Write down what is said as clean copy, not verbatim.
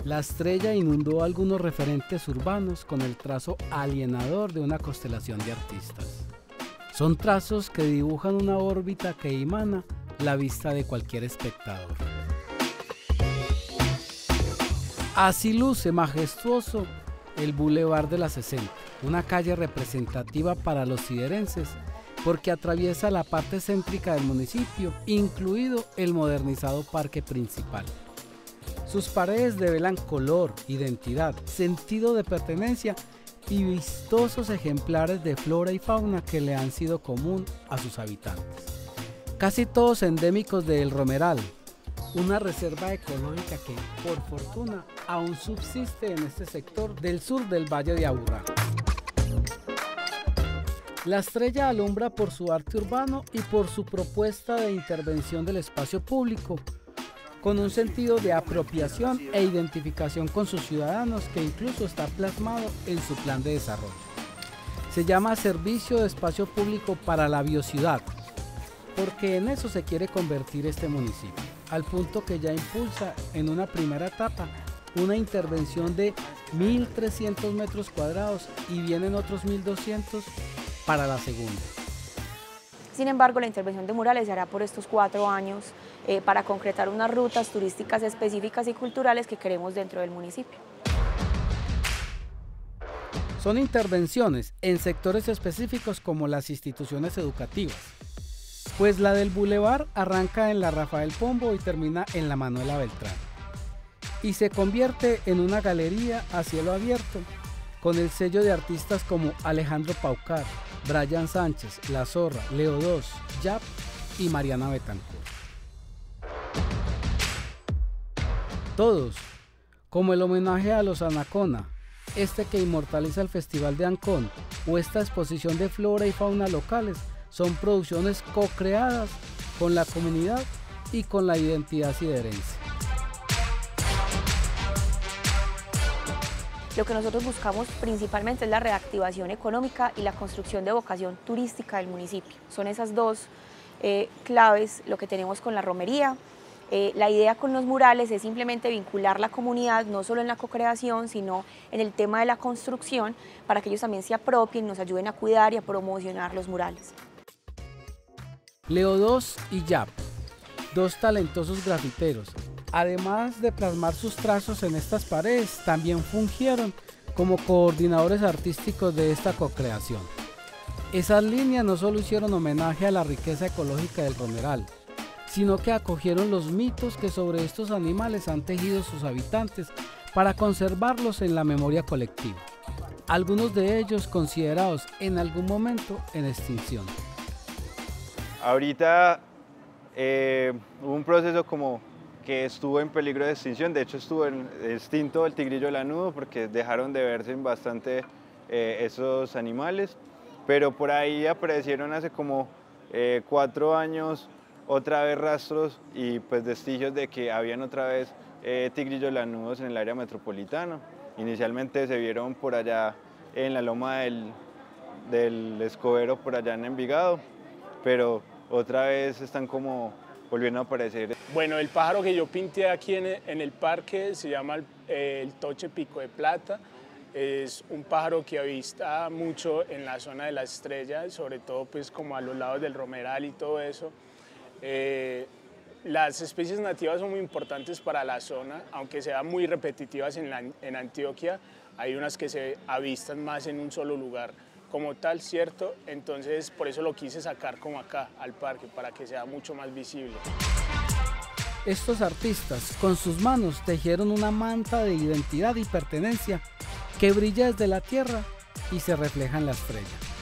La estrella inundó algunos referentes urbanos con el trazo alienador de una constelación de artistas. Son trazos que dibujan una órbita que emana la vista de cualquier espectador. Así luce majestuoso el Boulevard de la 60, una calle representativa para los siderenses porque atraviesa la parte céntrica del municipio, incluido el modernizado parque principal. Sus paredes develan color, identidad, sentido de pertenencia y vistosos ejemplares de flora y fauna que le han sido común a sus habitantes. Casi todos endémicos de El Romeral, una reserva ecológica que, por fortuna, aún subsiste en este sector del sur del Valle de Aburrá. La estrella alumbra por su arte urbano y por su propuesta de intervención del espacio público, con un sentido de apropiación e identificación con sus ciudadanos que incluso está plasmado en su plan de desarrollo. Se llama Servicio de Espacio Público para la Biociudad, porque en eso se quiere convertir este municipio, al punto que ya impulsa en una primera etapa una intervención de 1.300 metros cuadrados y vienen otros 1.200 para la segunda. Sin embargo, la intervención de murales se hará por estos 4 años para concretar unas rutas turísticas específicas y culturales que queremos dentro del municipio. Son intervenciones en sectores específicos como las instituciones educativas, pues la del Boulevard arranca en la Rafael Pombo y termina en la Manuela Beltrán, y se convierte en una galería a cielo abierto, con el sello de artistas como Alejandro Paucar, Brian Sánchez, La Zorra, Leo II, Yap y Mariana Betancourt. Todos, como el homenaje a los Anacona, este que inmortaliza el Festival de Ancón, o esta exposición de flora y fauna locales, son producciones co-creadas con la comunidad y con la identidad siderense. Lo que nosotros buscamos principalmente es la reactivación económica y la construcción de vocación turística del municipio. Son esas dos claves lo que tenemos con la romería. La idea con los murales es simplemente vincular la comunidad, no solo en la co-creación, sino en el tema de la construcción, para que ellos también se apropien, nos ayuden a cuidar y a promocionar los murales. Leo II y Yap, dos talentosos grafiteros, además de plasmar sus trazos en estas paredes, también fungieron como coordinadores artísticos de esta co-creación. Esas líneas no solo hicieron homenaje a la riqueza ecológica del Romeral, sino que acogieron los mitos que sobre estos animales han tejido sus habitantes para conservarlos en la memoria colectiva, algunos de ellos considerados en algún momento en extinción. Ahorita hubo un proceso como que estuvo en peligro de extinción, de hecho estuvo extinto el tigrillo lanudo porque dejaron de verse bastante esos animales, pero por ahí aparecieron hace como 4 años otra vez rastros y pues vestigios de que habían otra vez tigrillos lanudos en el área metropolitana. Inicialmente se vieron por allá en la loma del Escobero, por allá en Envigado, pero otra vez están como volviendo a aparecer. Bueno, el pájaro que yo pinté aquí en el parque se llama el toche pico de plata. Es un pájaro que avista mucho en la zona de la Estrella, sobre todo pues como a los lados del Romeral y todo eso. Las especies nativas son muy importantes para la zona, aunque sean muy repetitivas en Antioquia, hay unas que se avistan más en un solo lugar como tal, ¿cierto? Entonces por eso lo quise sacar como acá, al parque, para que sea mucho más visible. Estos artistas con sus manos tejieron una manta de identidad y pertenencia que brilla desde la tierra y se refleja en la estrella.